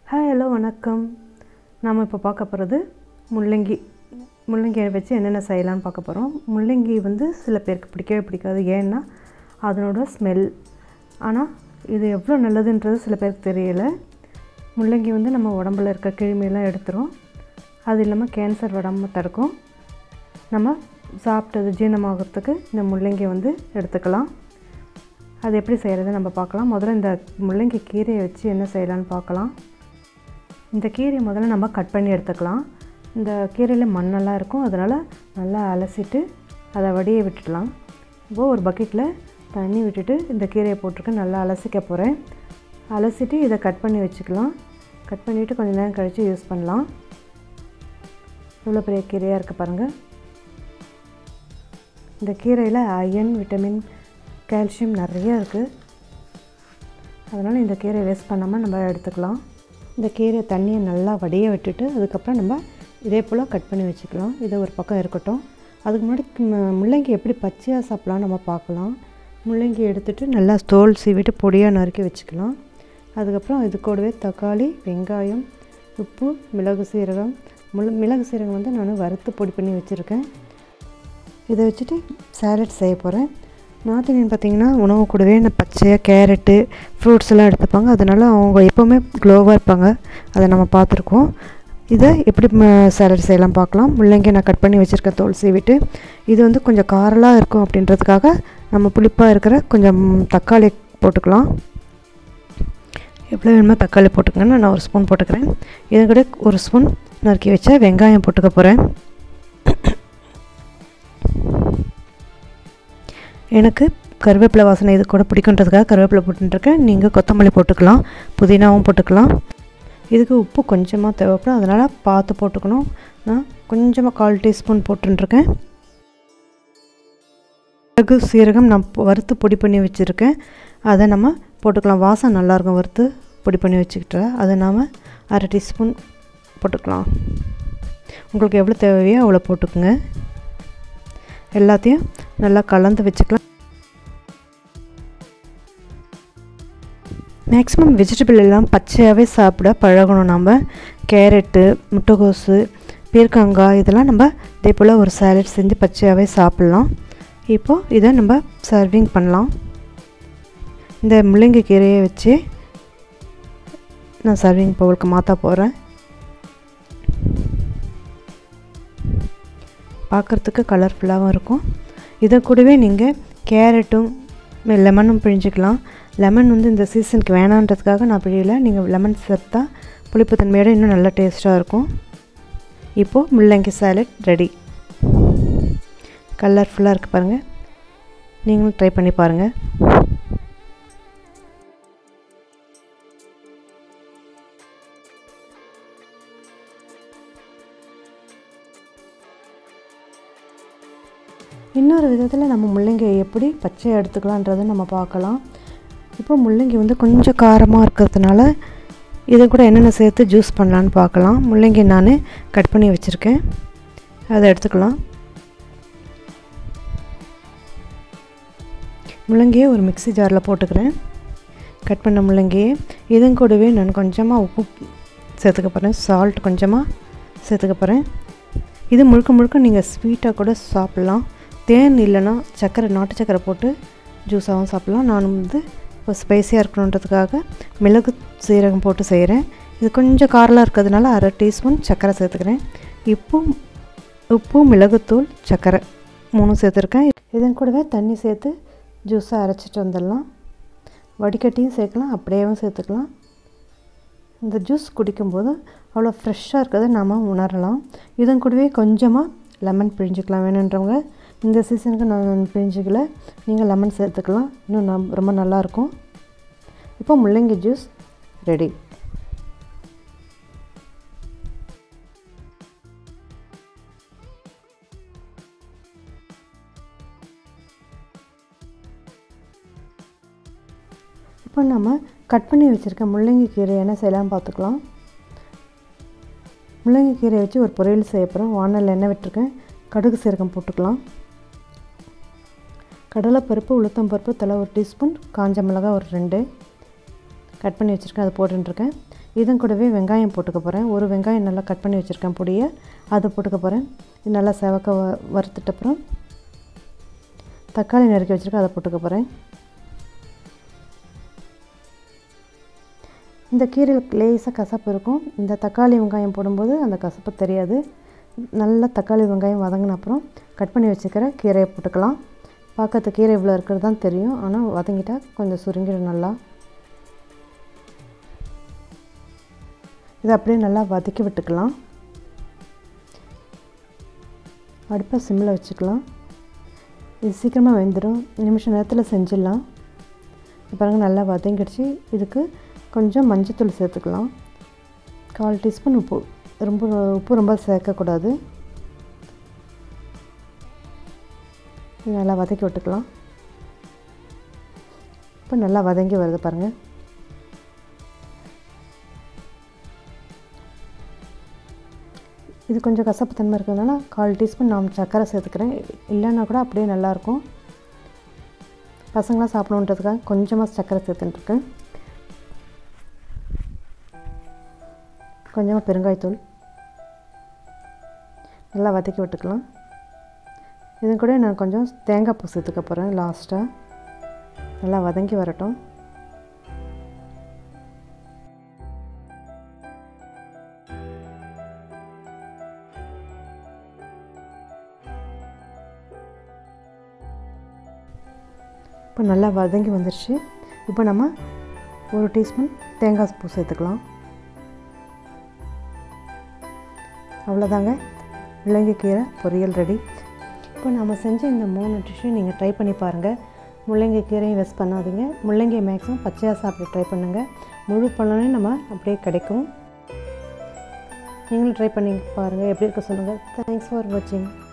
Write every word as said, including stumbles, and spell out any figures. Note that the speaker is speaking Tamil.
ஹாய் ஹலோ வணக்கம். நாம் இப்போ பார்க்க போகிறது முள்ளங்கி முள்ளங்கியை வச்சு என்னென்ன செய்யலான்னு பார்க்க போகிறோம். முள்ளங்கி வந்து சில பேருக்கு பிடிக்கவே பிடிக்காது, ஏன்னா அதனோட ஸ்மெல். ஆனால் இது எவ்வளோ நல்லதுன்றது சில பேருக்கு தெரியல. முள்ளங்கி வந்து நம்ம உடம்புல இருக்க கிருமியெல்லாம் எடுத்துரும். அது இல்லாமல் கேன்சர் வராமல் தடுக்கும். நம்ம சாப்பிட்டது ஜீரணமாகறதுக்கு இந்த முள்ளங்கி வந்து எடுத்துக்கலாம். அது எப்படி செய்கிறது நம்ம பார்க்கலாம். முதல்ல இந்த முள்ளங்கி கீரையை வச்சு என்ன செய்யலான்னு பார்க்கலாம். இந்த கீரையை முதல்ல நம்ம கட் பண்ணி எடுத்துக்கலாம். இந்த கீரையில் மண்ணெல்லாம் இருக்கும், அதனால் நல்லா அலசிட்டு அதை வடியை விட்டுடலாம். இப்போது ஒரு பக்கெட்டில் தண்ணி விட்டுட்டு இந்த கீரையை போட்டிருக்கேன், நல்லா அலசிக்க போகிறேன். அலசிட்டு இதை கட் பண்ணி வச்சுக்கலாம். கட் பண்ணிவிட்டு கொஞ்சம் நேரம் கழித்து யூஸ் பண்ணலாம். இவ்வளோ பெரிய கீரையாக இருக்குது பாருங்கள். இந்த கீரையில் அயன், விட்டமின், கால்சியம் நிறைய இருக்குது. அதனால் இந்த கீரையை வேஸ்ட் பண்ணாமல் நம்ம எடுத்துக்கலாம். இந்த கீரை தண்ணியை நல்லா வடிய விட்டுட்டு அதுக்கப்புறம் நம்ம இதே போல் கட் பண்ணி வச்சுக்கலாம். இதை ஒரு பக்கம் இருக்கட்டும். அதுக்கு முன்னாடி முள்ளங்கி எப்படி பச்சையாக சாப்பிட்லாம் நம்ம பார்க்கலாம். முள்ளங்கி எடுத்துகிட்டு நல்லா தோல் சீவிட்டு பொடியாக நறுக்கி வச்சுக்கலாம். அதுக்கப்புறம் இது கூடவே தக்காளி, வெங்காயம், உப்பு, மிளகு சீரகம். முள் மிளகு சீரகம் வந்து நான் வறுத்து பொடி பண்ணி வச்சுருக்கேன். இதை வச்சுட்டு சாலட் செய்ய போகிறேன். நார்த் இந்தியன் பார்த்திங்கன்னா உணவு கூடவே இந்த பச்சையாக கேரட்டு, ஃப்ரூட்ஸ் எல்லாம் எடுத்துப்பாங்க. அதனால் அவங்க எப்போவுமே க்ளோவாக இருப்பாங்க. அதை நம்ம பார்த்துருக்கோம். இதை எப்படி சாலட் செய்யலாம் பார்க்கலாம். முள்ளங்கி நான் கட் பண்ணி வச்சுருக்கேன் தோல் சீவிட்டு. இது வந்து கொஞ்சம் காரலாக இருக்கும் அப்படின்றதுக்காக நம்ம புளிப்பாக இருக்கிற கொஞ்சம் தக்காளி போட்டுக்கலாம். எவ்வளோ வேணுமோ தக்காளி போட்டுக்கோங்க. நான் ஒரு ஸ்பூன் போட்டுக்கிறேன். இதை கூட ஒரு ஸ்பூன் நறுக்கி வச்சா வெங்காயம் போட்டுக்க போகிறேன். எனக்கு கருவேப்பிலை வாசனை இது கூட பிடிக்குன்றதுக்காக கருவேப்பிலை போட்டுருக்கேன். நீங்கள் கொத்தமல்லி போட்டுக்கலாம், புதினாவும் போட்டுக்கலாம். இதுக்கு உப்பு கொஞ்சமாக தேவைப்படும், அதனால் பார்த்து போட்டுக்கணும். நான் கொஞ்சமாக கால் டீஸ்பூன் போட்டுருக்கேன். மிளகு சீரகம் நான் வறுத்து பொடி பண்ணி வச்சுருக்கேன், அதை நம்ம போட்டுக்கலாம். வாசம் நல்லாயிருக்கும் வறுத்து பொடி பண்ணி வச்சுக்கிட்ட. அதை நாம் அரை டீஸ்பூன் போட்டுக்கலாம். உங்களுக்கு எவ்வளோ தேவையோ அவ்வளோ போட்டுக்குங்க. எல்லாத்தையும் நல்லா கலந்து வச்சுக்கலாம். மேக்ஸிமம் வெஜிடபிள் எல்லாம் பச்சையாகவே சாப்பிட பழகணும். நம்ம கேரட்டு, முட்டைகோஸு, பீர்க்கங்காய் இதெல்லாம் நம்ம இதே போல் ஒரு சாலட் செஞ்சு பச்சையாகவே சாப்பிட்லாம். இப்போது இதை நம்ம சர்விங் பண்ணலாம். இந்த முள்ளங்கி கீரையை வச்சு நான் சர்விங் பவுலுக்கு மாற்ற போகிறேன். பார்க்குறதுக்கு கலர்ஃபுல்லாகவும் இருக்கும். இதை கூடவே நீங்கள் கேரட்டும் லெமனும் பிழிஞ்சிக்கலாம். லெமன் வந்து இந்த சீசனுக்கு வேணான்றதுக்காக நான் பிழியலை. நீங்கள் லெமன் சேர்த்தா புளிப்பு தன்மையோட இன்னும் நல்லா டேஸ்ட்டாக இருக்கும். இப்போது முள்ளங்கி சாலட் ரெடி. கலர்ஃபுல்லாக இருக்குது பாருங்கள். நீங்களும் ட்ரை பண்ணி பாருங்கள். இன்னொரு விதத்தில் நம்ம முள்ளங்கியை எப்படி பச்சையாக எடுத்துக்கலான்றதை நம்ம பார்க்கலாம். இப்போ முள்ளங்கி வந்து கொஞ்சம் காரமாக இருக்கிறதுனால இதை கூட என்னென்ன சேர்த்து ஜூஸ் பண்ணலான்னு பார்க்கலாம். முள்ளங்கி நான் கட் பண்ணி வச்சுருக்கேன், அதை எடுத்துக்கலாம். முள்ளங்கியை ஒரு மிக்ஸி ஜாரில் போட்டுக்கிறேன். கட் பண்ண முள்ளங்கியை இதன் கூடவே நான் கொஞ்சமாக உப்பு சேர்த்துக்க போகிறேன், சால்ட் கொஞ்சமாக சேர்த்துக்க போகிறேன். இது முழுக்க முழுக்க நீங்கள் ஸ்வீட்டாக கூட சாப்பிட்லாம். தேன் இல்லைன்னா சர்க்கரை, நாட்டு சர்க்கரை போட்டு ஜூஸாகவும் சாப்பிட்லாம். நான் வந்து இப்போ ஸ்பைஸியாக இருக்கணுன்றதுக்காக மிளகு சீரகம் போட்டு செய்கிறேன். இது கொஞ்சம் காரலாக இருக்கிறதுனால அரை டீஸ்பூன் சர்க்கரை சேர்த்துக்கிறேன். உப்பு உப்பு மிளகுத்தூள், சர்க்கரை மூணும் சேர்த்துருக்கேன். இதன் கூடவே தண்ணி சேர்த்து ஜூஸாக அரைச்சிட்டு வந்துடலாம். வடிகட்டியும் சேர்க்கலாம், அப்படியேவும் சேர்த்துக்கலாம். இந்த ஜூஸ் குடிக்கும்போது அவ்வளோ ஃப்ரெஷ்ஷாக இருக்கிறத நாம் உணரலாம். இதன் கூடவே கொஞ்சமாக லெமன் பிழிஞ்சிக்கலாம் வேணுன்றவங்க. இந்த சீசனுக்கு நான் பிழிஞ்சிக்கல, நீங்கள் லெமன் சேர்த்துக்கலாம், இன்னும் நம் ரொம்ப நல்லாயிருக்கும். இப்போ முள்ளங்கி ஜூஸ் ரெடி. இப்போ நம்ம கட் பண்ணி வச்சுருக்க முள்ளங்கி கீரை என்ன செய்யலாம்னு பார்த்துக்கலாம். முள்ளங்கி கீரையை வச்சு ஒரு பொரியல் செய்ய போகிறோம். வானலில் எண்ணெய் விட்டுருக்கேன், கடுகு சீரகம் போட்டுக்கலாம். கடலைப்பருப்பு, உளுத்தம் பருப்பு தலை ஒரு டீஸ்பூன், காஞ்ச மிளகாய் ஒரு ரெண்டு கட் பண்ணி வச்சுருக்கேன், அதை போட்டுருக்கேன். இதன் கூடவே வெங்காயம் போட்டுக்க போகிறேன். ஒரு வெங்காயம் நல்லா கட் பண்ணி வச்சுருக்கேன் பொடியை, அதை போட்டுக்க போகிறேன். இது நல்லா செவக்க வ வறுத்துட்ட அப்புறம் தக்காளி நறுக்கி வச்சுருக்கேன், அதை போட்டுக்க போகிறேன். இந்த கீரையில் லேசாக கசப்பு இருக்கும். இந்த தக்காளி வெங்காயம் போடும்போது அந்த கசப்பு தெரியாது. நல்லா தக்காளி வெங்காயம் வதங்கின அப்புறம் கட் பண்ணி வச்சுக்கிற கீரையை போட்டுக்கலாம். பார்க்கறது கீரை இவ்வளோ இருக்கிறது தான் தெரியும், ஆனால் வதங்கிட்டால் கொஞ்சம் சுருங்கிடும் நல்லா. இதை அப்படியே நல்லா வதக்கி விட்டுக்கலாம். அடுப்பை சிம்மில் வச்சுக்கலாம். இது சீக்கிரமாக வெந்துடும், நிமிஷம் நேரத்தில் செஞ்சிடலாம். பாருங்கள் நல்லா வதங்கிடுச்சு. இதுக்கு கொஞ்சம் மஞ்சத்தூள் சேர்த்துக்கலாம். கால் டீஸ்பூன் உப்பு. ரொம்ப உப்பு ரொம்ப சேர்க்கக்கூடாது. நல்லா வதக்கி விட்டுக்கலாம். இப்போ நல்லா வதங்கி வருது பாருங்கள். இது கொஞ்சம் கசப்பு தன்மை இருக்கிறதுனால கால் டீஸ்பூன் நான் சர்க்கரை சேர்த்துக்கிறேன். இல்லைன்னா கூட அப்படியே நல்லாயிருக்கும். பசங்களாம் சாப்பிடணுன்றதுக்காக கொஞ்சமாக சர்க்கரை சேர்த்துட்டுருக்கேன். கொஞ்சமாக பெருங்காயத்தூள். நல்லா வதக்கி விட்டுக்கலாம். இது கூட நான் கொஞ்சம் தேங்காய் பூ சேர்த்துக்க போகிறேன் லாஸ்ட்டாக. நல்லா வதங்கி வரட்டும். இப்போ நல்லா வதங்கி வந்துடுச்சு. இப்போ நம்ம ஒரு டீஸ்பூன் தேங்காய் பூ சேர்த்துக்கலாம். அவ்வளோதாங்க, முள்ளங்கிக்கீரை பொரியல் ரெடி. இப்போ நம்ம செஞ்ச இந்த மூணு டிஷ்ஷும் நீங்கள் ட்ரை பண்ணி பாருங்கள். முள்ளங்கி கீரையும் வேஸ்ட் பண்ணாதீங்க. முள்ளங்கியை மேக்ஸிமம் பச்சையாக சாப்பிட்டு ட்ரை பண்ணுங்கள். முழு பழனே நம்ம அப்படியே கிடைக்கும். நீங்களும் ட்ரை பண்ணி பாருங்கள், எப்படி இருக்க சொல்லுங்கள். தேங்க்ஸ் ஃபார் வாட்சிங்.